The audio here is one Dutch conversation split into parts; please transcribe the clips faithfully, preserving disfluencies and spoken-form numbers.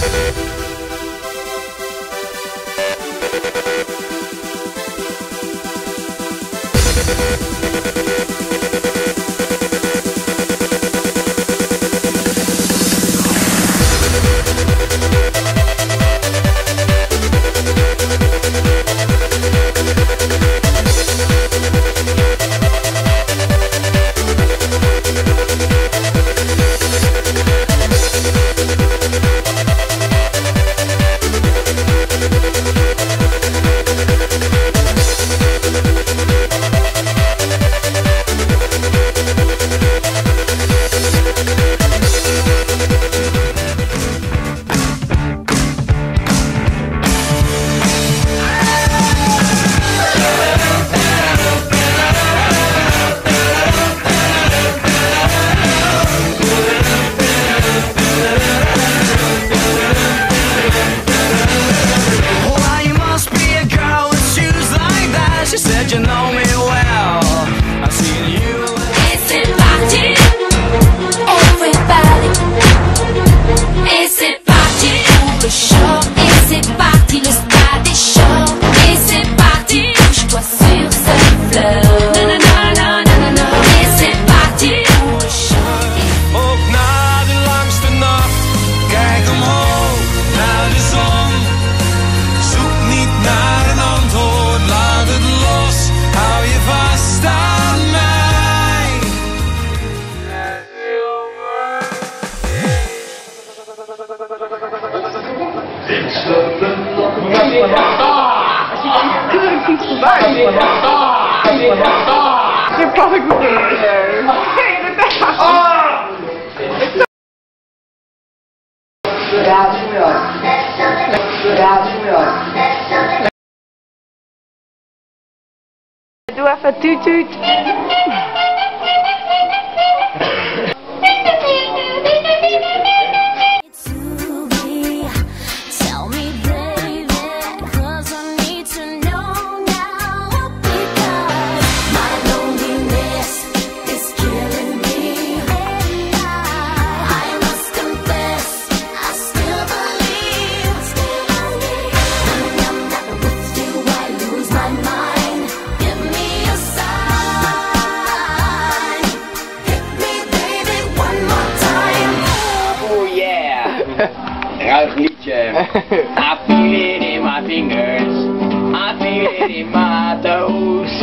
Je pak ik meteen. Ja, dat is mooi. Ja, dat is mooi. Doe even tuut tuut. Ruig liedje. I feel it in my fingers. I feel it in my toes.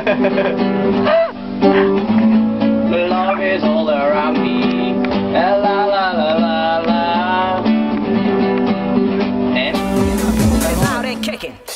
Love is all around me. La la la la la la. And loud and kicking.